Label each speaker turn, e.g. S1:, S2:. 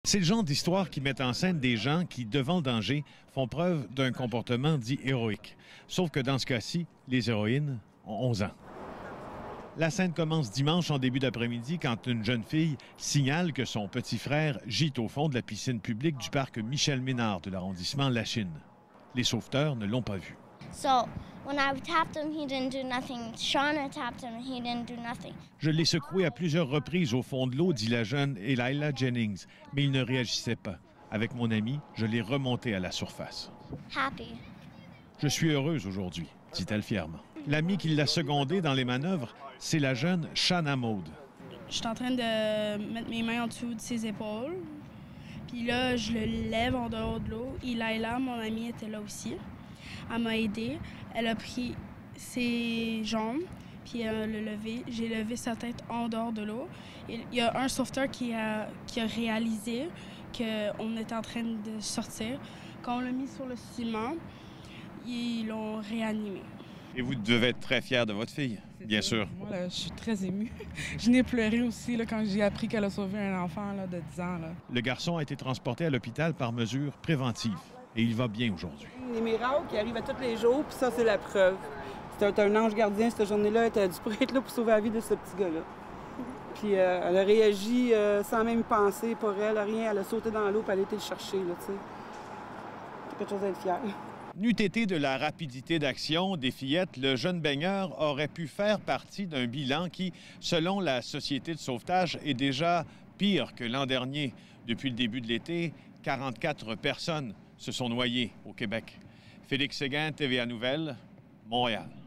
S1: C'est le genre d'histoire qui met en scène des gens qui, devant le danger, font preuve d'un comportement dit héroïque. Sauf que dans ce cas-ci, les héroïnes ont 11 ans. La scène commence dimanche en début d'après-midi quand une jeune fille signale que son petit frère gîte au fond de la piscine publique du parc Michel-Ménard de l'arrondissement Lachine. Les sauveteurs ne l'ont pas vu.
S2: So, when I tapped him, he didn't do nothing. Shauna tapped him, he didn't do nothing.
S1: Je l'ai secoué à plusieurs reprises au fond de l'eau, dit la jeune Elila Jennings, mais il ne réagissait pas. Avec mon ami, je l'ai remonté à la surface.
S2: Happy.
S1: Je suis heureuse aujourd'hui, dit-elle fièrement. L'amie qui l'a secondée dans les manœuvres, c'est la jeune Shanna Maud.
S3: Je suis en train de mettre mes mains en dessous de ses épaules. Puis là, je le lève en dehors de l'eau. Elila, mon amie, était là aussi. Elle m'a aidée. Elle a pris ses jambes, puis elle l'a levé. J'ai levé sa tête en dehors de l'eau. Il y a un sauveteur qui a réalisé qu'on était en train de sortir. Quand on l'a mis sur le ciment, ils l'ont réanimé.
S1: Et vous devez être très fière de votre fille, bien sûr.
S4: Moi, là, je suis très émue. Je n'ai pleuré aussi là, quand j'ai appris qu'elle a sauvé un enfant là, de 10 ans. Là.
S1: Le garçon a été transporté à l'hôpital par mesure préventive et il va bien aujourd'hui.
S5: Les miracles qui arrivent à tous les jours, puis ça, c'est la preuve. C'était un ange gardien cette journée-là. Elle a dû être là pour sauver la vie de ce petit gars-là. Puis elle a réagi sans même penser pour elle, rien. Elle a sauté dans l'eau, puis elle a été le chercher, là, tu sais. C'est quelque chose à être fière.
S1: N'eût été de la rapidité d'action des fillettes, le jeune baigneur aurait pu faire partie d'un bilan qui, selon la Société de sauvetage, est déjà pire que l'an dernier. Depuis le début de l'été, 44 personnes se sont noyées au Québec. Félix Séguin, TVA Nouvelles, Montréal.